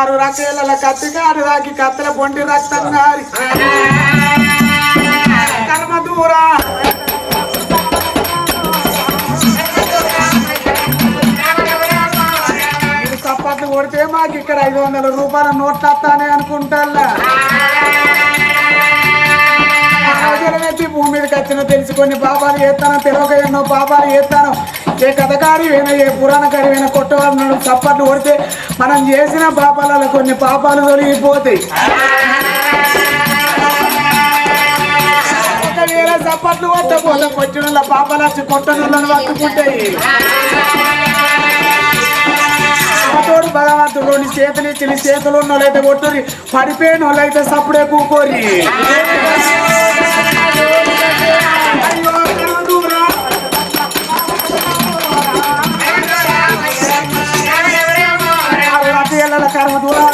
ఆరు రకాల కత్తిగారు రాకి కత్తెల పొంటి రక్తం గారి కర్మ దూరా చప్పట్లు కొడితే మాకు ఇక్కడ 500 రూపాయల నోట్లు వస్తానే అనుకుంటా భూమి మీదకి వచ్చిన తెలుసుకొని పాపాలు చేస్తాను తెలియక ఎన్నో పాపాలు చేస్తాను ఏ కథకారి అయినా ఏ పురాణకారి అయినా కొట్టవాళ్ళు చప్పట్లు కొడితే మనం చేసిన పాపాలలో కొన్ని పాపాలు తొలగిపోతాయి వేరే చప్పట్లు కొట్టకపోతే కొట్టిన పాపాలు వచ్చి కొట్టనులను పట్టుకుంటాయి తోడు భగవంతుడు నీ చేతులు ఇచ్చి నీ చేతులు ఉన్న వాళ్ళైతే కొట్టురి పడిపోయిన వాళ్ళైతే సప్పుడే కూకోరి కర్మ దూరా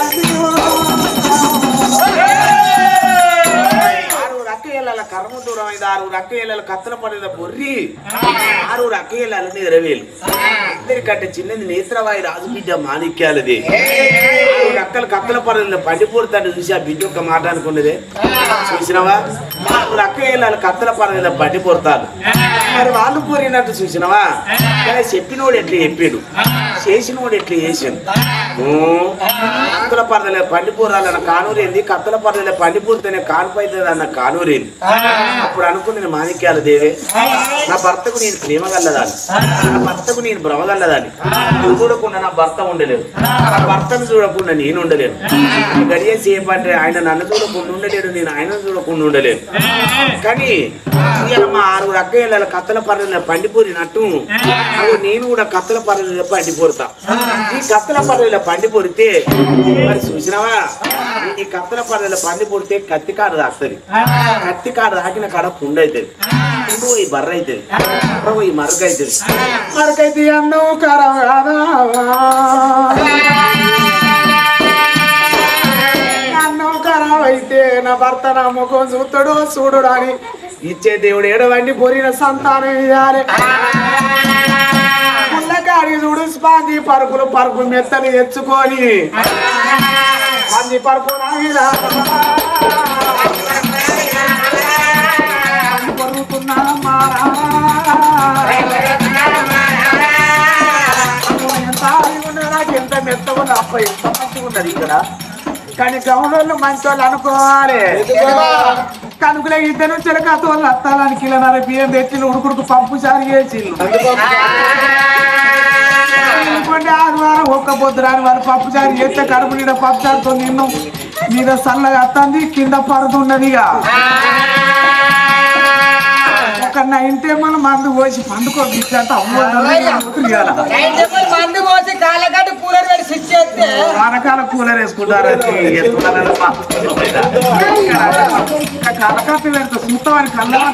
కర్మ దూరం అయింది 6 రక్కయ్యల కత్తల పడిన బొర్రి 6 రక్కయ్యల నిద్రవేలు అందరికంటే చిన్నది నేత్రవాయి రాజు బిడ్డ మాణిక్యాలది 6 రక్కల కత్తల పడిన పడిపోతాడు చూసి ఆ బిడ్డ ఒక మాట అనుకున్నదే చూసినవా 6 రక్కయ్యల కత్తల పడిన పడిపోతారు మరి వాళ్ళు కోరినట్టు చూసినవా కానీ చెప్పినోడు ఎట్లా చెప్పాడు చేసినోడు ఎట్లా చేసాడు కత్తల పరదలే పండిపోరాలన్న కానూరేంది కత్తల పరదలే పండిపోతేనే కానుపైతుంది అన్న కానూరేంది అప్పుడు అనుకున్న మాణిక్యాల దేవే నా భర్తకు నేను ప్రేమ గల్లదాన్ని నా భర్తకు నేను భ్రమగల్లదాన్ని నువ్వు చూడకుండా నా భర్త ఉండలేడు నా భర్తను చూడకుండా నేను ఉండలేను గడియ సేపు అంటే ఆయన నన్ను చూడకుండా ఉండలేడు నేను ఆయనను చూడకుండా ఉండలేను కానీ మా 6 రక్కయ్యల కత్తల పరదల పండిపోరినట్టు నేను కూడా కత్తల పరదల పండిపోరుతా ఈ కత్తల పరదల పండిపోరితే మరి చూసినావా ఈ కత్తల పరదల పండిపోరితే కత్తి కాడ రాస్తుంది కత్తి కాడ రాకిన కాడ పుండు అవుతుంది పుండు పోయి బర్ర అవుతుంది బర్ర పోయి మరక అవుతుంది మరకైతే అన్నం కారం అన్నం ఖరాబ్ అయితే నా భర్త నా ముఖం చూస్తాడు చూడు అని ఇచ్చే దేవుడు ఏడవండి పొరిన సంతానం ఇవ్వాలి పుల్లకాడి చూడు స్పాంది పరుపులు పరుపు మెత్తని తెచ్చుకొని అంది పరుపు పరుగుతున్నా నాకు ఎంత మెత్తగా ఉంది అప్ప ఎంత మంచిగా ఉన్నది ఇక్కడ కానీ గౌన్లు మంచి వాళ్ళు అనుకోవాలి కనుకలే ఇద్దరు చిలకాత వాళ్ళు అత్తాలని కిలోన్నర బియ్యం తెచ్చి ఉడుకుడుకు పప్పు చారు చేసి ఎందుకంటే ఆదివారం ఒక్క పొద్దు రాని వారు పప్పు చారు చేస్తే కడుపు నిండా పప్పు చారుతో నిన్ను మీద సల్లగా అత్తంది కింద పడుతున్నదిగా ఒక 9 మనం మందు పోసి పండుకోండి కాలకాల కూలర్ వేసుకుంటారు కాలకాత పెడతా చూస్తామని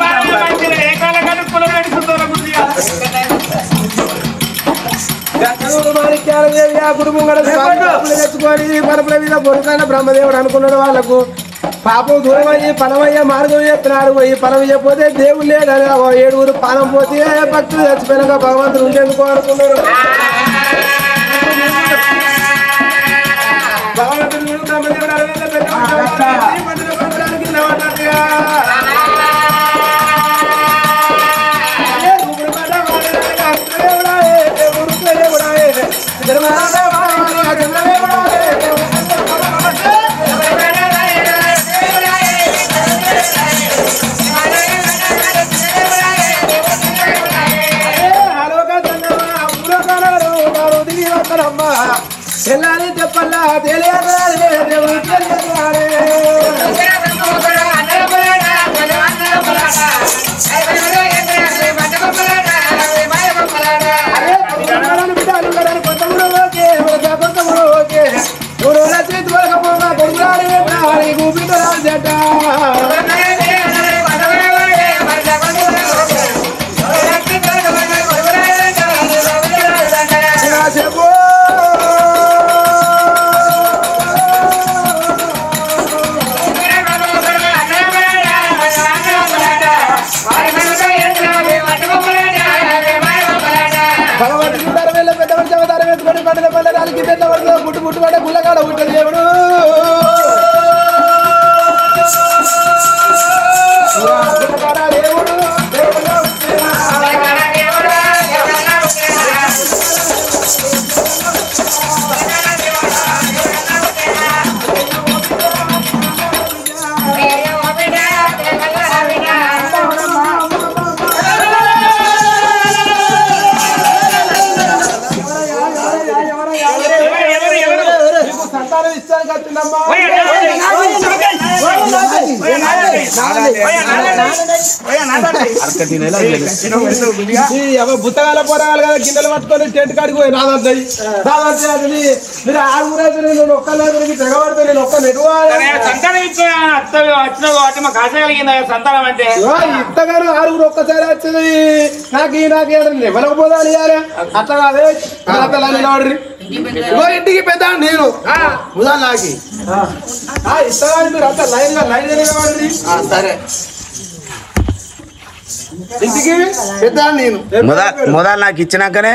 కుటుంబం తెచ్చుకొని పరుపుల మీద బొరుకైన బ్రహ్మదేవుడు అనుకున్నాడు వాళ్ళకు పాపం దూరం అయ్యి పనమయ్య మార్గం చెప్తున్నాడు పోయి పనం చెప్పితే దేవుడు లేడని 7 పానం పోతే భక్తులు చచ్చిపోయినాక భగవంతుడు ఉండేందుకు అనుకున్నారు భగవంతుడు బ్రహ్మదేవుడు తెల్లారి చెప్పల్లా కాలికి పెద్ద పడుతుంది పుట్టు పుట్టు పడే గుల్లగాడ ఉంటుంది దేవుడు దేవుడు బుత్తగాల పోరాలు కదా గిన్నెలు పట్టుకొని టెంట్ కాడికి పోయి నాదంటాయి మీరు ఆరుగురైతే నేను ఒక్కరికి తెగబడితే నేను ఒక్క ఇంతగానో ఆరుగురు ఒక్కసారి వచ్చింది నాకు ఇవ్వలేకపోదాలి అట్లా కాదే అట్లా నిలబడి ఇంటికి పెద్ద నేను ఉదాహరణ నాకి ఇస్తగాని మీరు అంతా లైన్ నిలబడి సరే ఇంటికి పెద్ద నేను మొదలు నాకు ఇచ్చినాకనే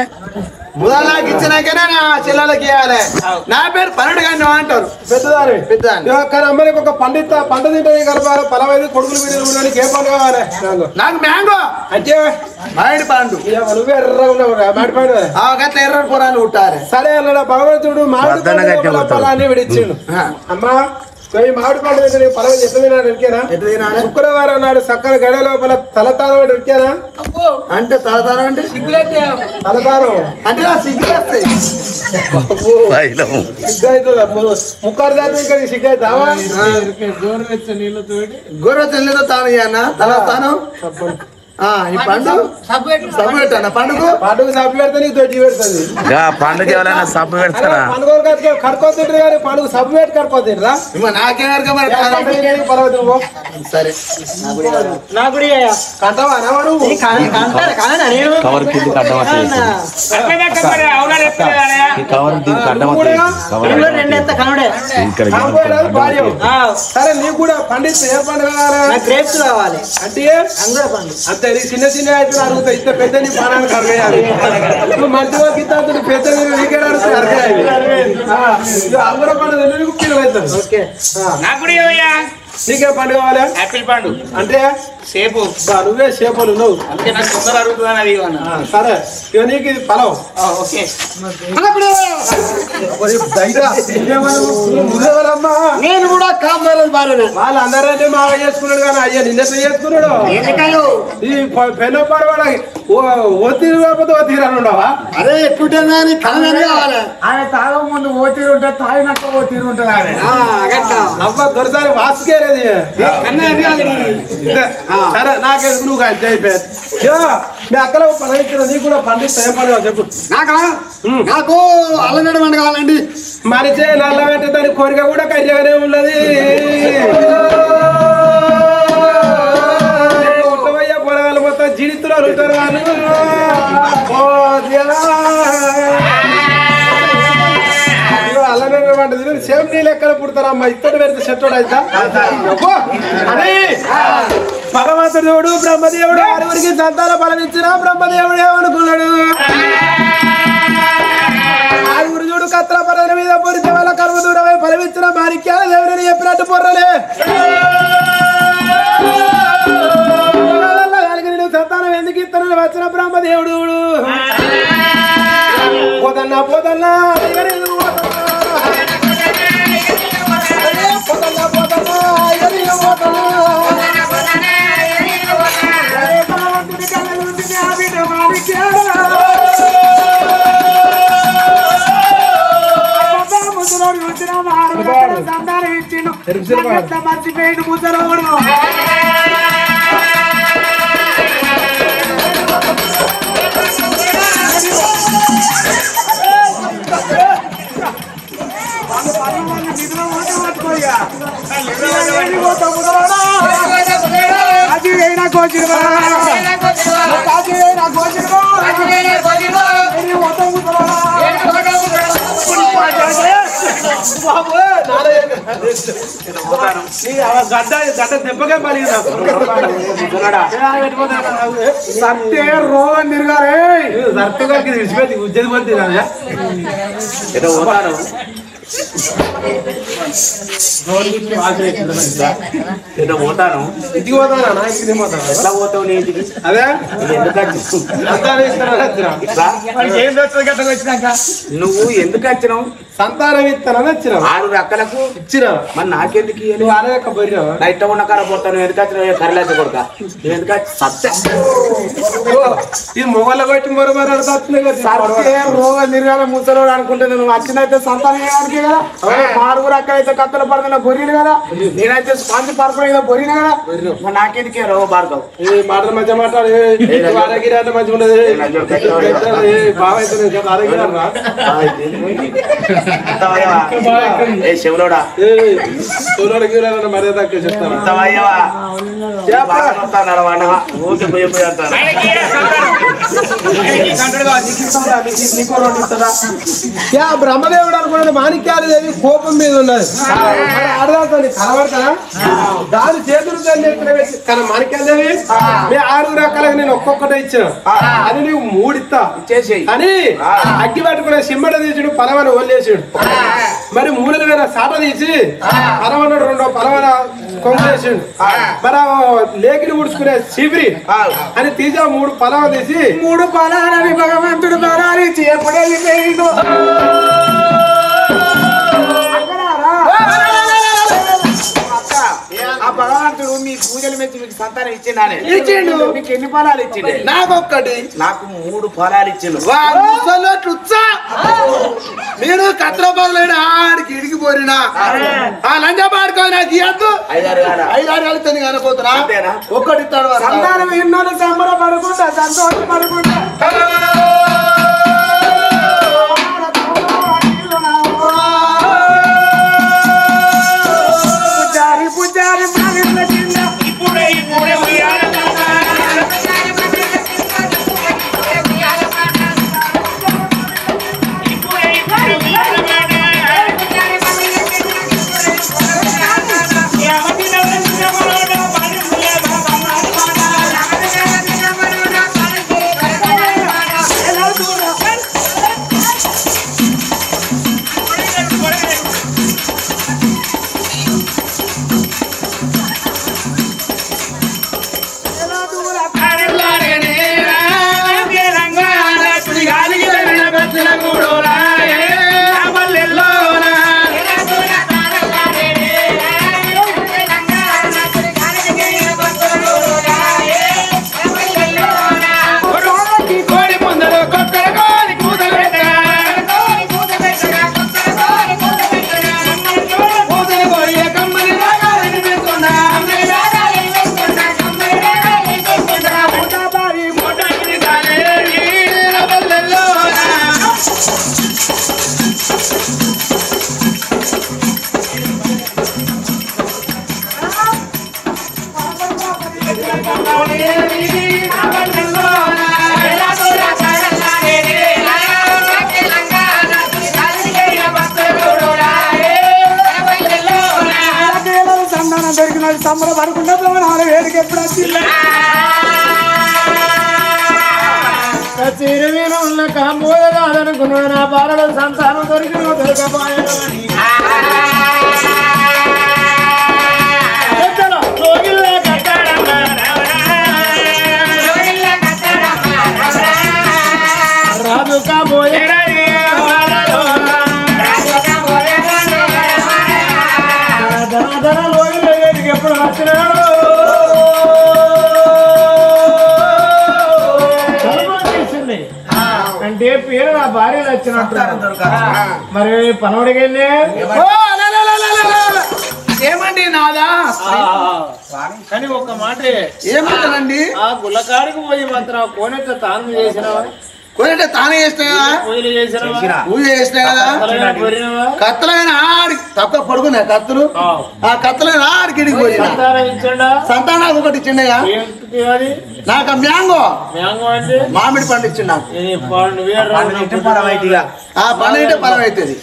నా చెల్లెలకి ఇవ్వాలి నా పేరు పన్నెండు గంట అంటారు పెద్దదాని కానీ అమ్మకి ఒక పంట తింటే కలపాలి పలవైదు కొడుకులు వీడియోకి ఏ పండు కావాలి నాకు మ్యాంగో అంటే మామిడి పండు నువ్వే ఎర్ర ఉన్నావు మామిడి పండు గట్ల ఎర్ర పొరాలు ఉంటారు సరే అలా భగవంతుడు మామిడి పొలాన్ని విడిచిండు అమ్మా మామిడి పండు తింటే పలవ ఎట్లా తినాడు శుక్రవారం నాడు సక్కర గడ లోపల తలతారం ఎక్కారా అంటే తలతారం అంటే తలతారం అంటే సిగ్గు ముక్కరు దాని ఇంకా సిగ్గు అవుతావా గోరువెచ్చ నీళ్ళతో తాను అన్న తలతానం ఈ పండు సబ్బు పెట్టాను పండుగ సబ్బు పెడితే నీకు దొడ్డి పెడుతుంది పండుగ ఎవరైనా సబ్బు పెడతారా పండుగ కడుకోతుంటారు కానీ పండుగ సబ్బు పెట్టి కడుకోతుంటారా నాకేమో సరే కంటవా సరే నీకు కూడా పండిస్తే ఏ పండుగ కావాలి అంటే అంతే చిన్న చిన్న అయితే అడుగుతాయి ఇంత పెద్ద నీ పానానికి అరగేయాలి ఇప్పుడు మంచి వాళ్ళకి ఇంత పెద్ద నీకే అడుగుతాయి అరగేయాలి అందరూ పండుగ పిల్లలు అవుతారు నీకే పండు కావాలి యాపిల్ పండు అంటే సేపు నువ్వే సేపులు నువ్వు అంటే నాకు తొందర అడుగుతుందని అది సరే ఇక నీకు ఇది పలవ్ ఓకే నేను కూడా కాదు వాళ్ళు అందరంటే మాగా చేసుకున్నాడు కానీ అయ్యా నిన్నెట్లా చేసుకున్నాడు ఈ పెన్న పడవాడ ఓతీరు కాకపోతే ఓతీరు అని ఉండవా అదే ఎక్కువ కావాలి ఆయన తాగ ముందు ఓతీరు ఉంటుంది తాగినట్టు ఓతీరు ఉంటుంది అవ్వ దొరసారి వాసుకే సరే నాకే నువ్వు అయిపోయారు మీ అక్కలో పండించిన నీకు కూడా పండిస్తా ఏం పండుగ చెప్పు నాకు అల్లగడ్డ పండుగ కావాలండి మరిచే నల్ల పెట్టే దాని కోరిక కూడా కర్యగానే ఉన్నది ఉత్తమయ్య పొరగాలు మొత్తం జీడితున్నారు ఉంటారు అల్లగడ్డ పండుగ సేమ్ నీళ్ళు ఎక్కడ పుడతారమ్మా ఇత్తడి పెడితే చెట్టోడు అయితే అని భగవంతుడు బ్రహ్మదేవుడు ఆరుగురికి సంతాన బలం ఇచ్చిన బ్రహ్మదేవుడు ఏమనుకున్నాడు ఆరుగురు చూడు కత్ర పర్వత మీద పొరిచే వాళ్ళ కర్మ దూరమై ఫలమిచ్చిన మాణిక్యాల దేవుడిని చెప్పినట్టు పొర్రలే సంతానం ఎందుకు ఇస్తానని వచ్చిన బ్రహ్మదేవుడు పోదన్నా పోదన్నా మర్చిపోయింది ముసలోడు గడ్డ దెబ్బగా పలిగిందా సత్తే రోగం తిరగాలి సత్తుగా విడిచిపెట్టి ఉద్యోగ మంది ఏదో పోతాను ఏదో పోతాను ఇంటికి పోతానా ఇంటికి పోతాను ఎట్లా పోతావు నీ ఇంటికి అదే నువ్వు ఎందుకు వచ్చినావు సంతానం ఇస్తానని వచ్చినావు 6 అక్కలకు ఇచ్చినావు మరి నాకెందుకు నువ్వు ఆడక పోయినావు నా ఇట్ట ఉన్న కాడ పోతాను ఎందుకు వచ్చినావు కర్రలేక కొడుక నువ్వు ఎందుకు సత్య ఈ మొగల కొట్టి మరొక సత్తే రోగం తిరగాల ముసలోడు అనుకుంటే నువ్వు వచ్చినైతే సంతానం చేయడానికి కదా 6 అక్కడైతే కత్తల పడుతున్న బొరిలు కదా నేనైతే స్పాంజ్ పరపడే కదా బొరిన కదా మరి నాకెందుకే రోగ భార్గవ్ ఈ మాటలు మంచిగా మాట్లాడు ఆరోగ్య అంటే మంచిగా ఉండదు బాగా ఏ శివలోడా మర్యాద చెప్తాను ఊరికే పోయి పోయి అంటాను బ్రహ్మదేవుడు అనుకున్నాడు మాణిక్యాలు దేవి కోపం మీద ఉన్నది ఆడదాన్ని కనబడతానా దాని చేతులు కానీ మాణిక్యాలు దేవి 6 రకాలుగా నేను ఒక్కొక్కటే ఇచ్చాను అది నువ్వు 3 ఇస్తా ఇచ్చేసేయి అని అగ్గి పట్టుకునే సిమ్మట తీసాడు పలవని వదిలేసాడు మరి 3 వేల సాట తీసి పలవన్నాడు 2 పలవన కొంగేసాడు మరి లేకిని ముడుచుకునే శిబిరి అని తీసి 3 పలవ తీసి 3 పలాలని భగవంతుడు పలాలిచ్చి ఎప్పుడే ఆ భగవంతుడు మీ పూజలు మెచ్చి మీకు సంతానం ఇచ్చిండానే ఇచ్చిండు మీకు ఎన్ని ఫలాలు ఇచ్చిండే నాకొక్కటి నాకు 3 ఫలాలు ఇచ్చిండు మీరు కత్రపాలైన ఆడికి ఇడికి పోరినా ఆ లంజా పాడుకోని నాకు ఇవ్వద్దు 5-6 ఏళ్ళతో కనపోతున్నా ఒక్కటి ఇస్తాడు సంతానం ఎన్నో సంబర పడుకుంటా సంతోషం పడుకుంటా సంబర పడుకుంటా వేడికి ఎప్పుడు చిరువీరంలో కాంబోయ కాదనుకున్నాడు నా బాలలో సంతానం దొరికిన దొరకపోయాడు రాజు కాబోయే ఎప్పుడు వచ్చినాడు అంటే పేరు నా భార్య వచ్చినట్టు మరి పనవడికి వెళ్ళి ఏమండి నాదా కానీ ఒక్క మాట ఏమంటానండి ఆ గుల్లకాడికి పోయి మాత్రం కోనెట్ట తాను చేసినావా కొనంటే తానే చేసినా కదా పూజ చేసినా కదా కత్తలైన ఆడికి తక్కువ పడుకున్నాయి కత్తులు ఆ కత్తలైన ఆడికి ఇడికి పోయిన సంతానాలు ఒకటి ఇచ్చిండయా నాకు మ్యాంగో మామిడి పండు ఇచ్చిండు ఆ పండు అంటే ఫలం అవుతుంది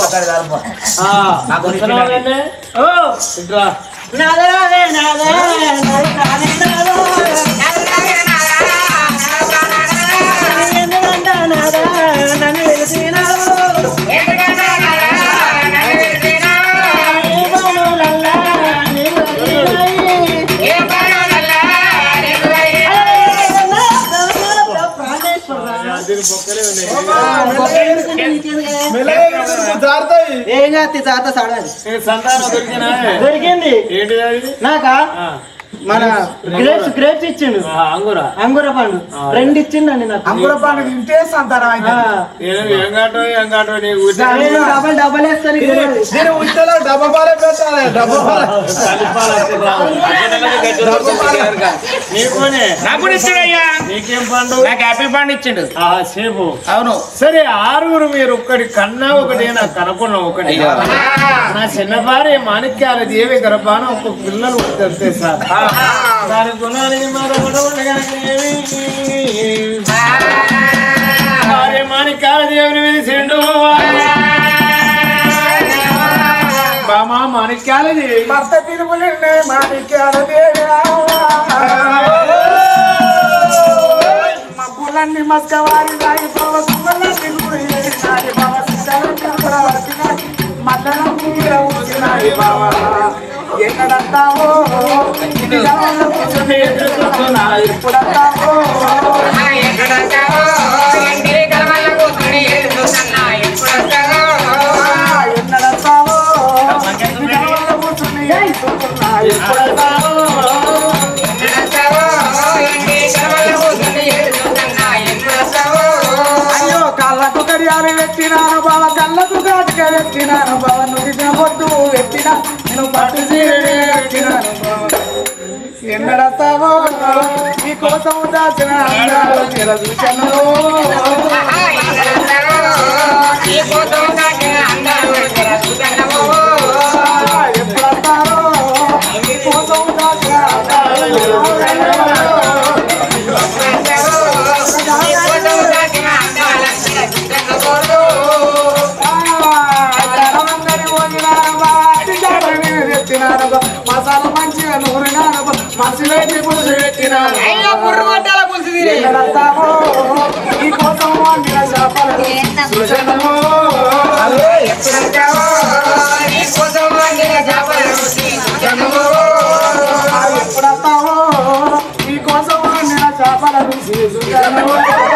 దొరికింది నాకా మన గ్రేప్స్ ఇచ్చిండు అంగుర పండు 2 ఇచ్చిండండి నాకు అంగుర పండు తింటే సంతానం డబల్ వేస్తాను డబ్బా పాలే పెట్టాలి నీకేం పండు నాకు యాపిల్ పండు ఇచ్చిండు సేపు అవును సరే 6 మీరు ఒక్కటి కన్నా ఒకటి నాకు కనుక్కున్నాం ఒకటి నా చిన్న భార్య మాణిక్యాల దేవి గర్భాన ఒక పిల్లలు తెస్తే సార్ దాని గుణానికి భార్య మాణిక్యాల దేవుని విధిండు బామా మాణిక్యాల దేవి భర్త తిరుమలండి మాణిక్యాల దేవి మబ్బులన్నీ మస్కవారి రాయి ఎక్కడంటావో ఎప్పుడంటావో ఎన్నడంటావో అయ్యో కళ్ళకు కడియాలు పెట్టినాను బావ కళ్ళకు కాటుక పెట్టినాను బావ నుడిన పొట్టు పెట్టినా నేను పట్టు పెట్టినాను ఎన్నడతావో నీ కోసం దాచిన చూశాను ఎప్పుడతారో నీ కోసం దాచిన మసాలా మంచిగా నూరినాను మనసు వేసి పులుసు పెట్టినాను ఈ కోసం వండిన చేపలు సృజనము ఎప్పుడతావో ఈ కోసం వండిన చేపల రుచి సృజనము